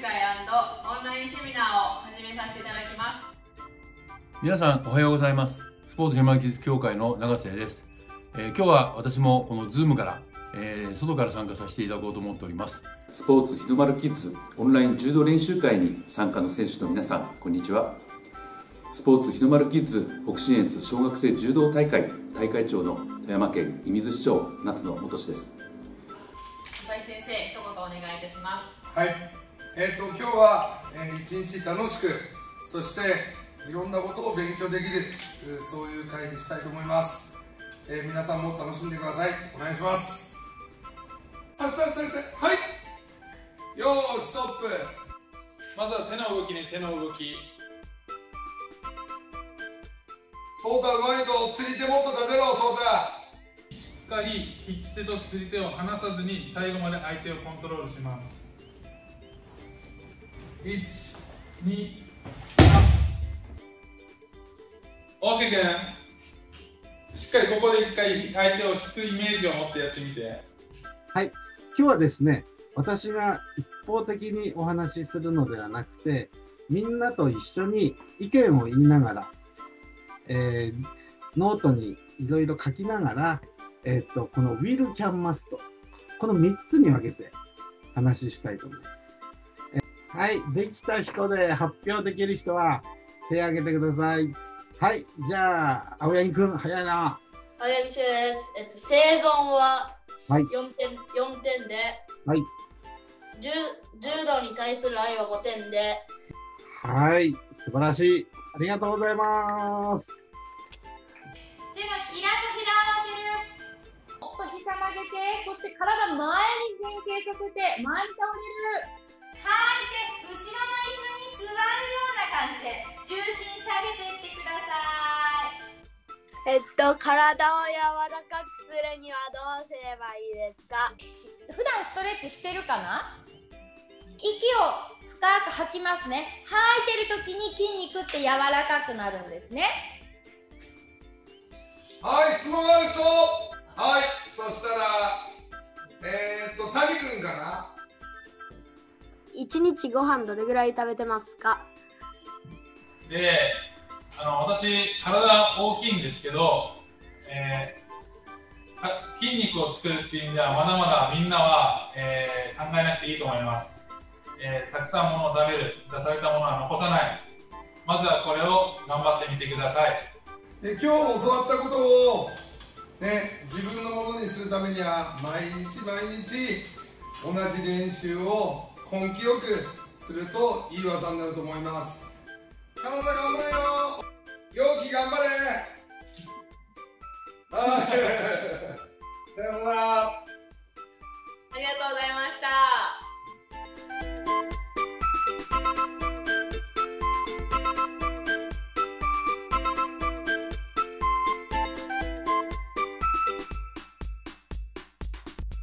会オンラインセミナーを始めさせていただきます。 皆さんおはようございます。スポーツヒューマン技術協会の永瀬です。今日は私もこの Zoom から、外から参加させていただこうと思っております。 スポーツ日の丸キッズオンライン柔道練習会に参加の選手の皆さん、こんにちは。スポーツ日の丸キッズ北信越小学生柔道大会大会長の富山県射水市長夏野元志です。 佐々木先生、一言お願いいたします。 はい、今日は、一日楽しく、そしていろんなことを勉強できる、そういう会にしたいと思います。皆さんも楽しんでください。お願いします。先生、はい、よーストップ。 まずは手の動きに手の動き。 そうだ、うまいぞ。釣り手もっと立てろ、そうだ。 しっかり引き手と釣り手を離さずに最後まで相手をコントロールします。1、2、3。大輔君、しっかりここで一回相手を引くイメージを持ってやってみて。 はい、今日はですね、私が一方的にお話しするのではなくて、みんなと一緒に意見を言いながら、ノートにいろいろ書きながら、この Will Can Must この3つに分けて話したいと思います。はい、できた人で発表できる人は手を挙げてください。はい、じゃあ青柳くん、早いな。 青柳です。生存は4点、4点で、 はい、 柔道に対する愛は5点で。 はい、素晴らしい。ありがとうございます。 手のひらとひら合わせる。 もっと膝曲げて、そして体前に前傾させて前に倒れる。 吐いて後ろの椅子に座るような感じで重心下げていってください。 体を柔らかくするにはどうすればいいですか？ 普段ストレッチしてるかな？息を深く吐きますね。吐いてる時に筋肉って柔らかくなるんですね。 はい、質問ある人。はい、そしたら谷君かな。 1日ご飯どれぐらい食べてますか？ で、私体大きいんですけど、筋肉を作るっていう意味ではまだまだみんなは、考えなくていいと思います。たくさんものを食べる、出されたものは残さない。まずはこれを頑張ってみてください。 で、今日教わったことを、自分のものにするためには毎日同じ練習を根気よくするといい技になると思います。体頑張れよ。陽気頑張れ。はい